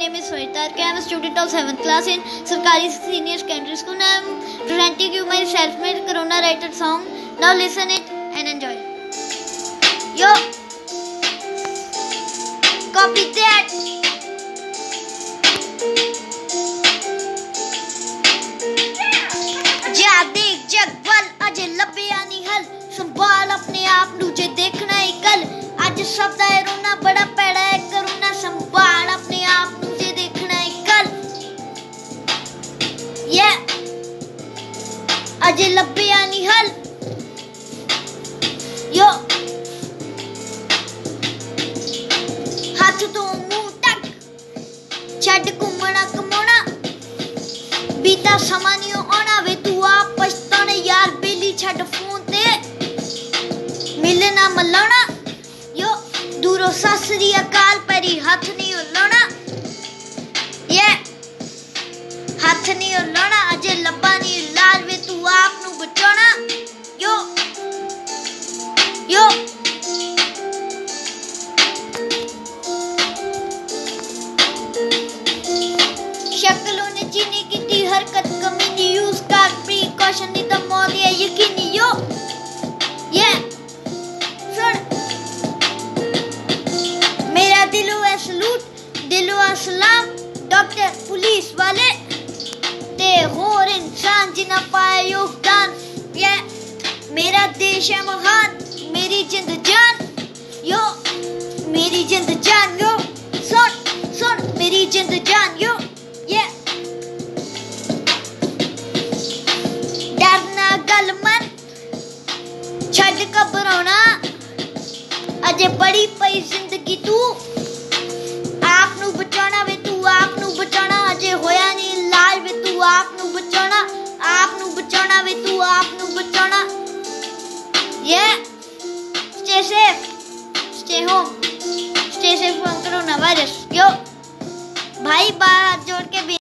name is Swarith. I am a student of 7th class in Sarkari Senior Secondary School. I am presenting you my self-made Corona writer song. Now listen it and enjoy. Yo, copy that. जा देख जग वल अजे लब्बिया नहीं हल संभाल अपने आप नू जे देखना ही कल अज सब दा रोना बड़ा पैड़ा है करोना संभाल अपने आप नू जे देखना ही कल ये अजे लब्बिया नहीं हल यो हाथ तो मुंह तक छड़ घूमना कमाना बीता समा नहीं आना वे तू आप पछताने यार बेली छड़ फोन ते मिलना मलाना यो दूरों ससरी अकाल परी हाथ नहीं लाना ये हाथ नहीं लाना अजे लब्बा नहीं लाल वे तू आप नू बचाना यो यो शक्लों ने चीनी की हरकत कमी नहीं यूज कर प्रिकॉशन नहीं तो मौत है यकीनी यो ये सुन मेरा दिलो है सलूट दिलो है सलाम डॉक्टर पुलिस वाले ते होर इंसान जिन्ना पाया योगदान ये मेरा देश है महान मेरी जिंद जान यो मेरी जिंद जान यो सुन सुन मेरी जिंद जान यो ये डरना गल मन छड़ घबराना अजे बड़ी पई जिंदगी तू आप नू बचाना वे तू आप नू बचाना अजे होया नहीं लाल वे तू आप नू बचाना आप नू बचाना वे तू आप नू बचाना ये stay safe stay home stay safe from corona virus यो भाई बात जोड़ के